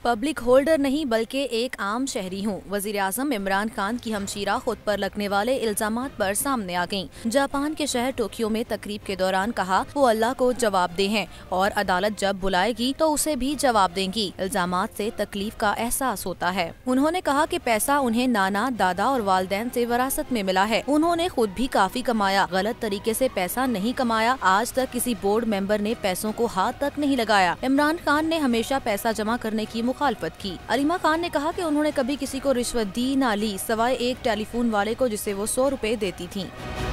Public holder नहीं बल्कि एक आम शहरी हूँ। वज़ीर-ए-आज़म इमरान खान की हमशीरा खुद पर लगने वाले इल्जामात पर सामने आ गईं। जापान के शहर टोक्यो में तकरीब के दौरान कहा वो अल्लाह को जवाबदेह हैं और अदालत जब बुलाएगी तो उसे भी जवाब देंगी। इल्जामात से तकलीफ का एहसास होता है। उन्होंने कहा कि पैसा उन्हें नाना, दादा और वालिदैन से विरासत में मिला है। उन्होंने खुद भी काफी कमाया, गलत तरीके से पैसा नहीं कमाया। आज तक किसी बोर्ड मेंबर ने पैसों को हाथ तक नहीं लगाया। इमरान खान ने हमेशा पैसा जमा करने की मुखालफत की। अलीमा खान ने कहा कि उन्होंने कभी किसी को रिश्वत दी ना ली, सवाए एक टेलीफोन वाले को जिसे वो 100 रुपए देती थीं।